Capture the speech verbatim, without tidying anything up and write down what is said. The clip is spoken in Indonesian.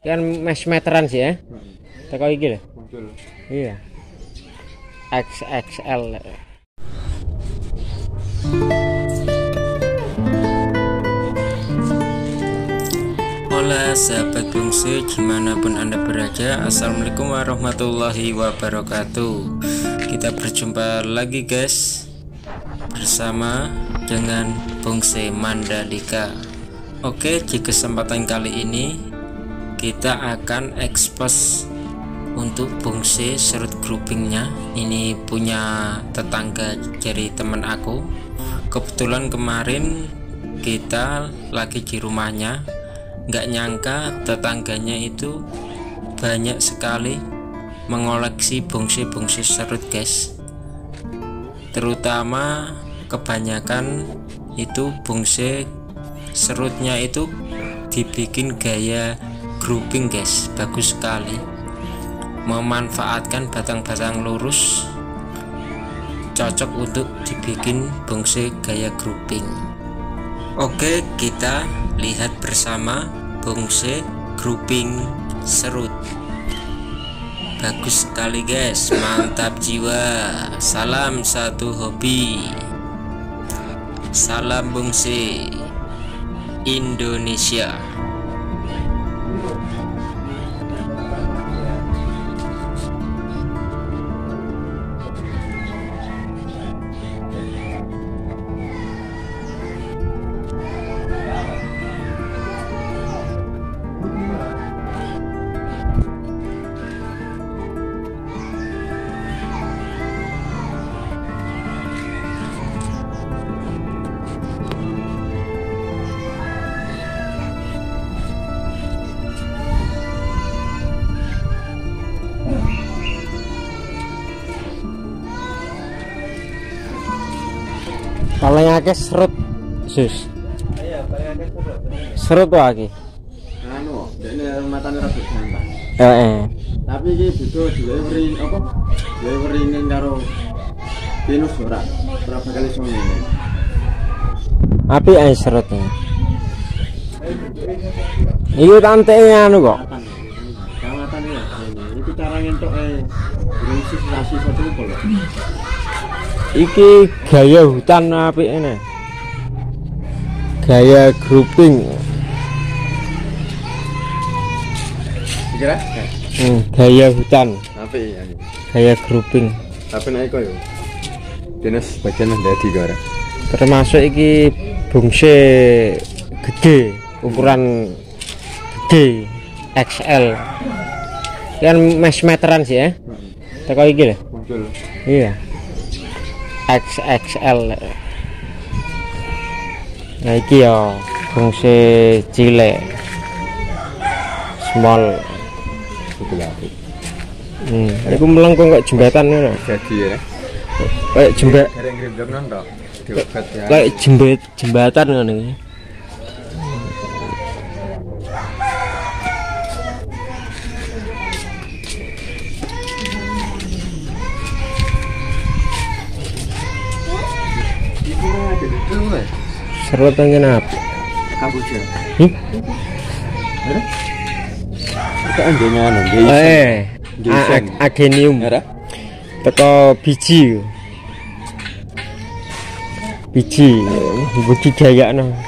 Kan mes meteran sih ya. Teko iki lho. Muncul. Iya. X X L. Hola sahabat bungsu, dimanapun anda berada, assalamualaikum warahmatullahi wabarakatuh. Kita berjumpa lagi guys, bersama dengan Bungse Mandalika. Oke, di kesempatan kali ini kita akan expose untuk bungse serut groupingnya. Ini punya tetangga dari teman aku. Kebetulan kemarin kita lagi di rumahnya, nggak nyangka tetangganya itu banyak sekali mengoleksi bungse-bungse serut guys. Terutama kebanyakan itu bungse serutnya itu dibikin gaya grouping guys, bagus sekali, memanfaatkan batang-batang lurus, cocok untuk dibikin bungse gaya grouping. Oke, kita lihat bersama bungse grouping serut. Bagus sekali guys, mantap jiwa. Salam satu hobi, salam bungse Indonesia. Paling akeh serut, sus. Iya, paling akeh serut. Serut wae. Anu, dene matane ra bergambar. Heeh. Tapi iki butuh dhewe apa? Dhewe wringin karo pinus ora. Ora bakal iso ngene. Api ae serutnya. Iki tanteke anu kok. Kawatan ya. Iki cara ngentuk eh berisi sasi satu kok. Iki gaya hutan apik ini, gaya grouping. Kira? Hmm, gaya hutan, Apik ya. gaya grouping. Tapi nek kok yo. Dinas bagian ndadi kok ora. Termasuk iki bungse gede, ukuran gede X L. Kan mes meteran sih ya. Teko iki lho. Muncul. Iya. X X L. Nah iki ya bungse cilik, small. Betul. Hmm, iku melengkung kok jembatan ngono. Jadi ya. Kayak jembat, Gareng grindam nang to. Diobat ya. kayak jembet jembatan ngono iki. Serut nang apa? Kamboja. Hmm? Ada? Kita anjingnya anu, Eh, Ginseng. a- agenium. Ada? Teko biji. Biji budidaya no.